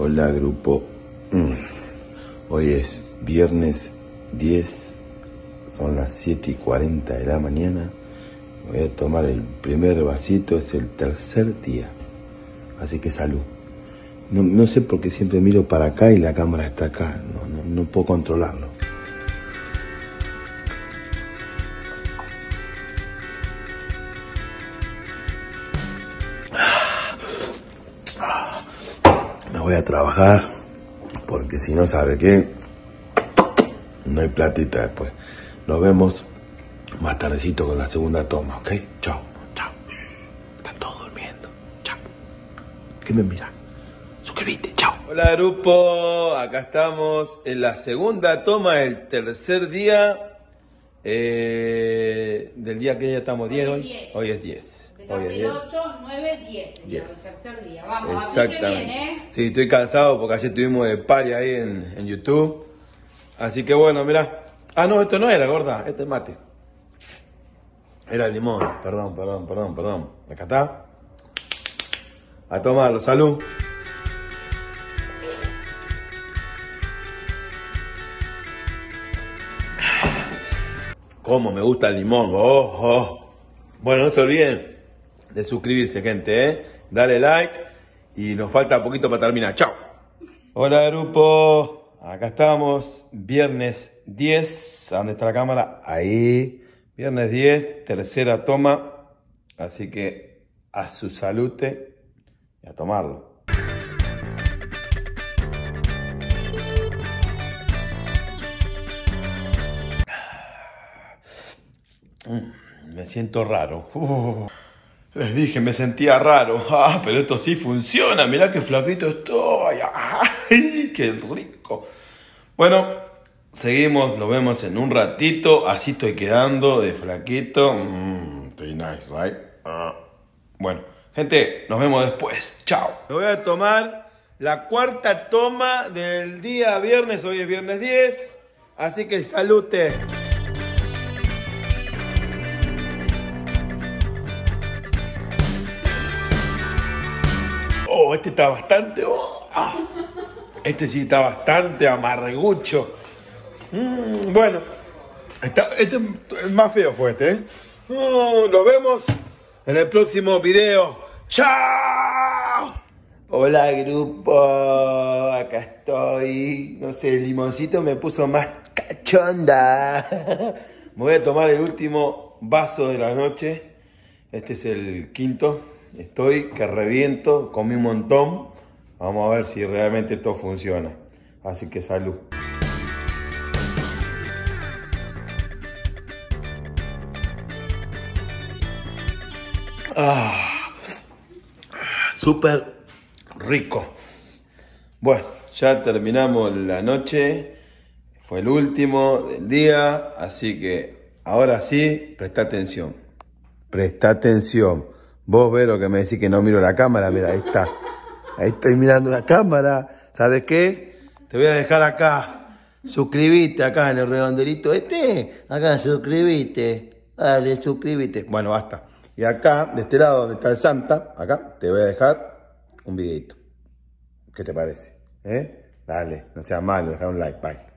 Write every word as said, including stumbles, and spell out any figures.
Hola grupo, mm. Hoy es viernes diez, son las siete y cuarenta de la mañana. Voy a tomar el primer vasito, es el tercer día, así que salud. No, no sé por qué siempre miro para acá y la cámara está acá, no, no, no puedo controlarlo. Me voy a trabajar, porque si no, ¿sabe qué? No hay platita después. Nos vemos más tardecito con la segunda toma, ¿ok? Chao, chao. Están todos durmiendo. Chao. ¿Qué me mira? Suscríbete, chao. Hola grupo, acá estamos en la segunda toma del tercer día. Eh, del día que ya estamos, diez hoy. Hoy es diez. Empezaste el ocho, nueve, diez, el tercer día. Vamos, exactamente. A mí que bien, ¿eh? Sí, estoy cansado porque ayer estuvimos de party ahí en, en YouTube. Así que bueno, mirá. Ah, no, esto no era, gorda. Esto es mate. Era el limón. Perdón, perdón, perdón, perdón. Acá está. A tomarlo, salud. Cómo me gusta el limón. Oh, oh. Bueno, no se olviden de suscribirse, gente, ¿eh? Dale like y nos falta poquito para terminar. ¡Chao! Hola, grupo. Acá estamos. Viernes diez. ¿Dónde está la cámara? Ahí. Viernes diez, tercera toma. Así que a su salute y a tomarlo. Me siento raro. Uh. Les dije, me sentía raro. Ah, pero esto sí funciona. Mirá qué flaquito estoy. Ay, qué rico. Bueno, seguimos. Nos vemos en un ratito. Así estoy quedando de flaquito. Mm, estoy nice, right? Uh. Bueno, gente, nos vemos después. Chao. Me voy a tomar la cuarta toma del día viernes. Hoy es viernes diez. Así que salute. Oh, este está bastante... Oh, ah. Este sí está bastante amargucho. Mm, bueno, está, este el más feo fue este, ¿eh? Oh, nos vemos en el próximo video. ¡Chao! Hola grupo, acá estoy. No sé, el limoncito me puso más cachonda. Me voy a tomar el último vaso de la noche. Este es el quinto. Estoy que reviento, comí un montón. Vamos a ver si realmente esto funciona. Así que salud. Ah, súper rico. Bueno, ya terminamos la noche. Fue el último del día. Así que ahora sí, presta atención. Presta atención. Vos, Vero, que me decís que no miro la cámara, mira, ahí está. Ahí estoy mirando la cámara. ¿Sabes qué? Te voy a dejar acá. Suscribite acá en el redondelito este. Acá, suscribite. Dale, suscribite. Bueno, basta. Y acá, de este lado donde está el Santa, acá, te voy a dejar un videito. ¿Qué te parece? ¿Eh? Dale, no seas malo, deja un like. Bye.